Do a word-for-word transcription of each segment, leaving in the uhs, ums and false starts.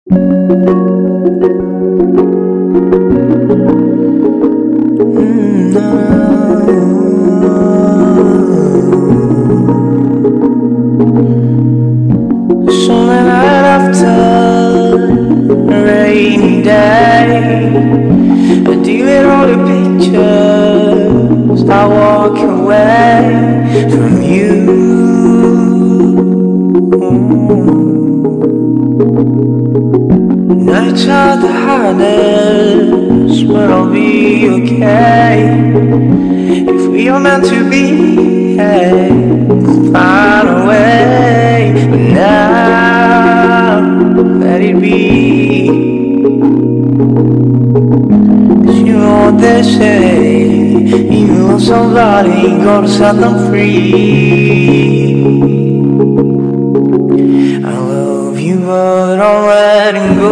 Mm, no. Sunny night after a rainy day, I delete all your pictures, I walk away from you. Nights are the hardest, but I'll be okay. If we are meant to be, hey, we'll find a way. But now, let it be. 'Cause you know what they say, you love somebody, you gotta set them free. I love you, but I'm letting go.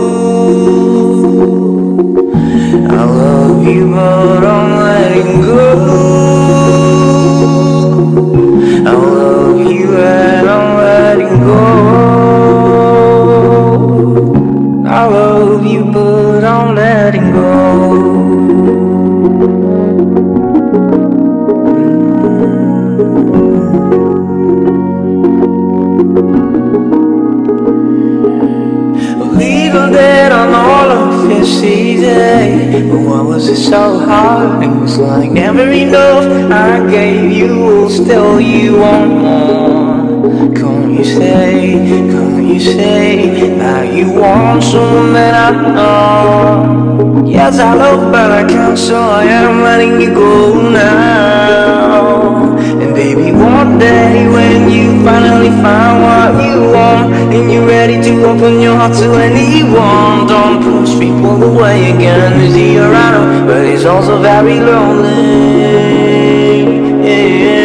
I love you, but I'm letting go. I love you and I'm letting go. I love you, but I'm letting go. Legal dead on all of it's easy, but why was it so hard? It was like never enough. I gave you, still you want more. Can't you say, can't you say that you want someone that I know? Yes, I love, but I can't, so I am letting you go now. And baby, one day when you finally find what you want, and you're ready to open your heart to anyone, don't push people away again. It's here, I know, but it's also very lonely. Yeah.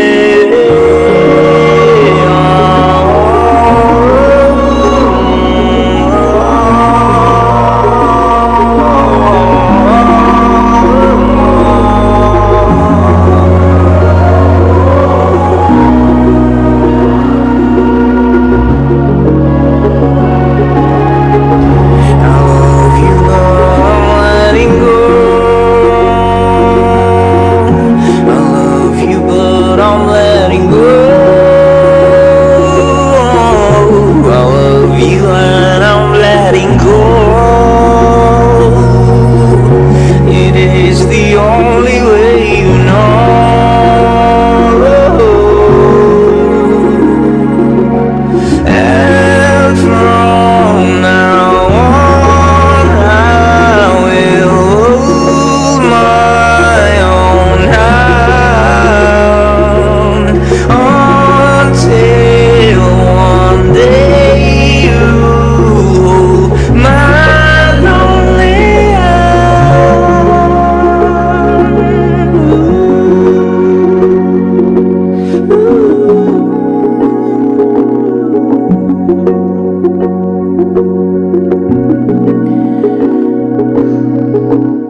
Thank you.